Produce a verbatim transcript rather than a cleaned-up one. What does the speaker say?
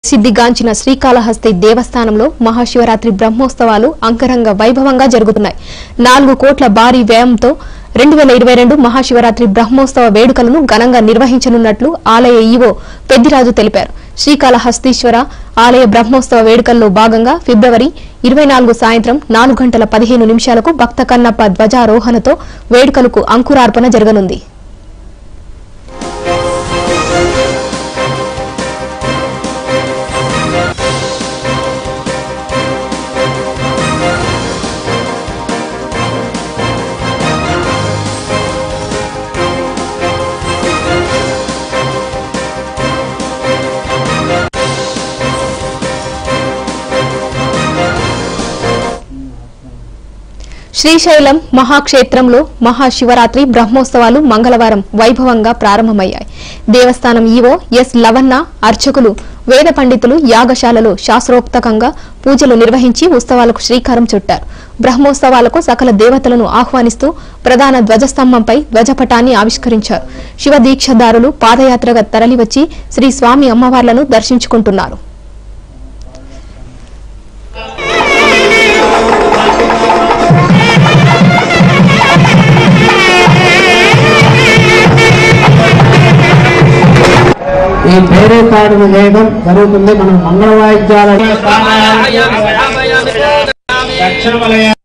సిద్ధిగాంచిన శ్రీకాళహస్తి దేవస్థానంలో మహాశివరాత్రి బ్రహ్మోత్సవాలు అంగరంగ వైభవంగా జరుగుతున్నాయి. నాలుగు కోట్ల భారీ వ్యయంతో రెండు వేల ఇరవై రెండు మహాశివరాత్రి బ్రహ్మోత్సవ వేడుకలను ఘనంగా నిర్వహించనున్నట్లు ఆలయ ఈవో పెద్దిరాజు తెలిపారు. శ్రీకాళహస్తీశ్వర ఆలయ బ్రహ్మోత్సవ వేడుకల్లో భాగంగా ఫిబ్రవరి ఇరవై నాలుగు సాయంత్రం నాలుగు గంటల పదిహేను నిమిషాలకు భక్త కన్నప్ప ధ్వజారోహణతో వేడుకలకు అంకురార్పణ జరగనుంది. శ్రీశైలం మహాక్షేత్రంలో మహాశివరాత్రి బ్రహ్మోత్సవాలు మంగళవారం వైభవంగా ప్రారంభమయ్యాయి. దేవస్థానం ఈవో ఎస్ లవన్న, అర్చకులు, వేద పండితులు యాగశాలలో శాస్త్రోక్తంగా పూజలు నిర్వహించి ఉత్సవాలకు శ్రీకారం చుట్టారు. బ్రహ్మోత్సవాలకు సకల దేవతలను ఆహ్వానిస్తూ ప్రధాన ధ్వజస్తంభంపై ధ్వజపటాన్ని ఆవిష్కరించారు. శివ దీక్షదారులు పాదయాత్రగా తరలివచ్చి శ్రీ స్వామి అమ్మవార్లను దర్శించుకుంటున్నారు. ఈ పేరు కార్డు చేయడం జరుగుతుంది. మనం మంగళ వాయిద్యాల